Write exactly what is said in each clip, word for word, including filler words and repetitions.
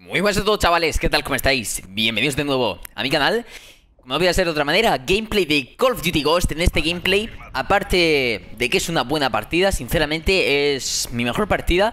Muy buenas a todos, chavales, ¿qué tal? ¿Cómo estáis? Bienvenidos de nuevo a mi canal. Como no podía ser de otra manera, gameplay de Call of Duty Ghost. En este gameplay, aparte de que es una buena partida, sinceramente es mi mejor partida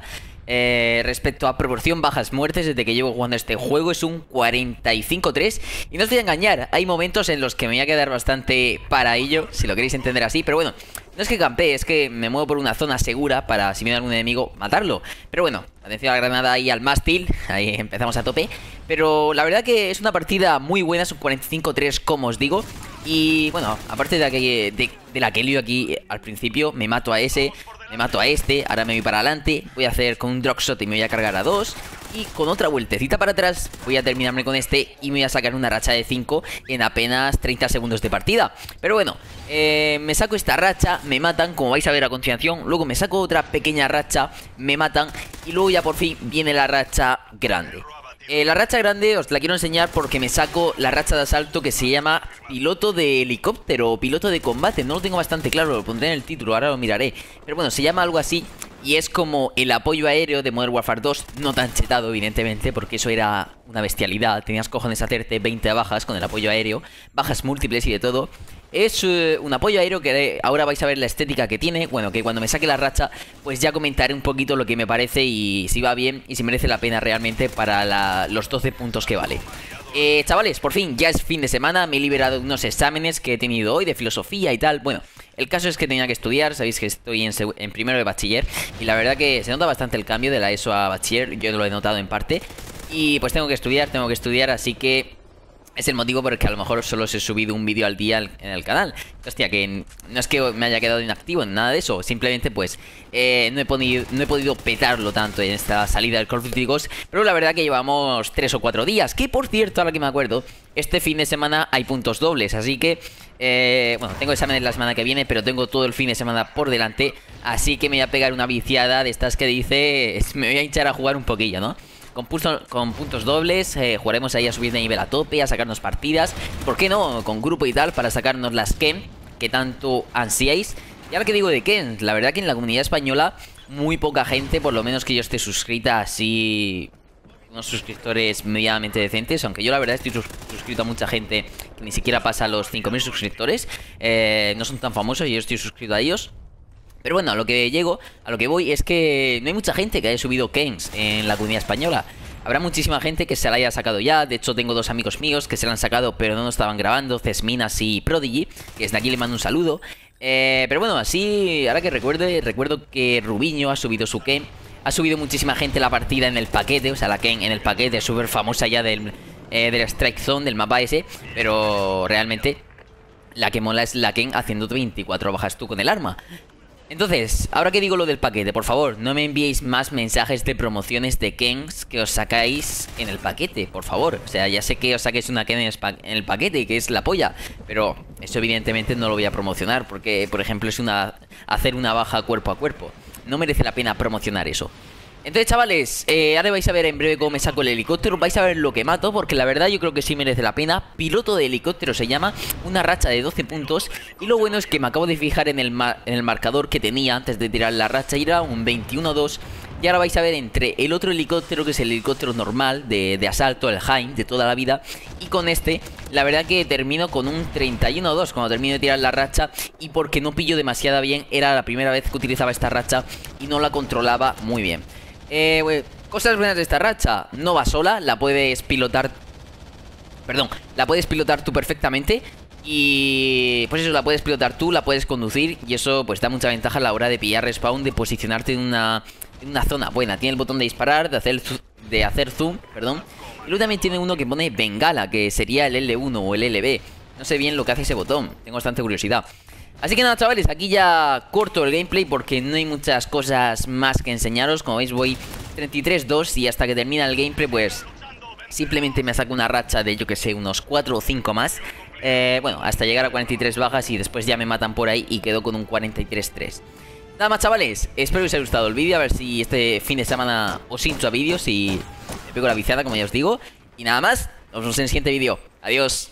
eh, respecto a proporción bajas muertes desde que llevo jugando este juego. Es un cuarenta y cinco tres. Y no os voy a engañar, hay momentos en los que me voy a quedar bastante para ello, si lo queréis entender así. Pero bueno, no es que campee, es que me muevo por una zona segura para, si viene algún enemigo, matarlo. Pero bueno, atención a la granada y al mástil. Ahí empezamos a tope. Pero la verdad que es una partida muy buena, es un cuarenta y cinco tres, como os digo. Y bueno, aparte de la que, de, de la que he lío aquí al principio, me mato a ese, me mato a este, ahora me voy para adelante. Voy a hacer con un dropshot y me voy a cargar a dos. Y con otra vueltecita para atrás voy a terminarme con este y me voy a sacar una racha de cinco en apenas treinta segundos de partida. Pero bueno, eh, me saco esta racha, me matan, como vais a ver a continuación. Luego me saco otra pequeña racha, me matan. Y luego ya por fin viene la racha grande. eh, La racha grande os la quiero enseñar porque me saco la racha de asalto que se llama piloto de helicóptero o piloto de combate. No lo tengo bastante claro, lo pondré en el título, ahora lo miraré. Pero bueno, se llama algo así. Y es como el apoyo aéreo de Modern Warfare dos, no tan chetado evidentemente, porque eso era una bestialidad. Tenías cojones a hacerte veinte bajas con el apoyo aéreo, bajas múltiples y de todo. Es uh, un apoyo aéreo que ahora vais a ver la estética que tiene. Bueno, que cuando me saque la racha, pues ya comentaré un poquito lo que me parece y si va bien y si merece la pena realmente para la, los doce puntos que vale. Eh, chavales, por fin ya es fin de semana. Me he liberado de unos exámenes que he tenido hoy de filosofía y tal. Bueno, el caso es que tenía que estudiar. Sabéis que estoy en, en primero de bachiller y la verdad que se nota bastante el cambio de la ESO a bachiller. Yo lo he notado en parte. Y pues tengo que estudiar, tengo que estudiar, así que es el motivo por el que a lo mejor solo os he subido un vídeo al día en el canal. Hostia, que no es que me haya quedado inactivo en nada de eso. Simplemente pues eh, no, he podido, no he podido petarlo tanto en esta salida del Call of Duty Ghost. Pero la verdad que llevamos tres o cuatro días. Que por cierto, ahora que me acuerdo, este fin de semana hay puntos dobles. Así que, eh, bueno, tengo exámenes la semana que viene, pero tengo todo el fin de semana por delante. Así que me voy a pegar una viciada de estas que dices, me voy a hinchar a jugar un poquillo, ¿no? Con, punto, con puntos dobles, eh, jugaremos ahí a subir de nivel a tope, a sacarnos partidas. ¿Por qué no? Con grupo y tal, para sacarnos las Ken que tanto ansiáis. Y ahora que digo de Ken, la verdad que en la comunidad española muy poca gente, por lo menos que yo esté suscrita así, unos suscriptores medianamente decentes. Aunque yo la verdad estoy sus suscrito a mucha gente que ni siquiera pasa los cinco mil suscriptores. eh, No son tan famosos y yo estoy suscrito a ellos. Pero bueno, a lo que llego, a lo que voy es que no hay mucha gente que haya subido Kens en la comunidad española. Habrá muchísima gente que se la haya sacado ya. De hecho tengo dos amigos míos que se la han sacado pero no nos estaban grabando, Cesminas y Prodigy, que desde aquí le mando un saludo. eh, Pero bueno, así, ahora que recuerde, recuerdo que Rubiño ha subido su Ken. Ha subido muchísima gente la partida en el paquete, o sea la Ken en el paquete, súper famosa ya del, eh, del Strike Zone, del mapa ese. Pero realmente la que mola es la Ken haciendo veinticuatro bajas tú con el arma. Entonces, ahora que digo lo del paquete, por favor, no me enviéis más mensajes de promociones de Kens que os sacáis en el paquete, por favor. O sea, ya sé que os saquéis una Ken en el paquete, que es la polla, pero eso evidentemente no lo voy a promocionar porque, por ejemplo, es una hacer una baja cuerpo a cuerpo. No merece la pena promocionar eso. Entonces, chavales, eh, ahora vais a ver en breve cómo me saco el helicóptero. Vais a ver lo que mato, porque la verdad yo creo que sí merece la pena. Piloto de helicóptero se llama, una racha de doce puntos. Y lo bueno es que me acabo de fijar en el, en el marcador que tenía antes de tirar la racha, y era un veintiuno dos. Y ahora vais a ver entre el otro helicóptero, que es el helicóptero normal de, de asalto, el Hind de toda la vida, y con este, la verdad que termino con un treinta y uno dos cuando termino de tirar la racha. Y porque no pillo demasiada bien, era la primera vez que utilizaba esta racha y no la controlaba muy bien. Eh, wey, cosas buenas de esta racha: no va sola, la puedes pilotar. Perdón, la puedes pilotar tú perfectamente. Y pues eso, la puedes pilotar tú, la puedes conducir. Y eso pues da mucha ventaja a la hora de pillar respawn, de posicionarte en una, en una zona buena. Tiene el botón de disparar, de hacer, de hacer zoom, perdón. Y luego también tiene uno que pone bengala, que sería el L uno o el L B. No sé bien lo que hace ese botón, tengo bastante curiosidad. Así que nada, chavales, aquí ya corto el gameplay porque no hay muchas cosas más que enseñaros. Como veis voy treinta y tres dos y hasta que termina el gameplay pues simplemente me saco una racha de, yo que sé, unos cuatro o cinco más. eh, Bueno, hasta llegar a cuarenta y tres bajas y después ya me matan por ahí y quedo con un cuarenta y tres tres. Nada más, chavales, espero que os haya gustado el vídeo. A ver si este fin de semana os hincho a vídeos y me pego la viciada, como ya os digo. Y nada más, nos vemos en el siguiente vídeo. Adiós.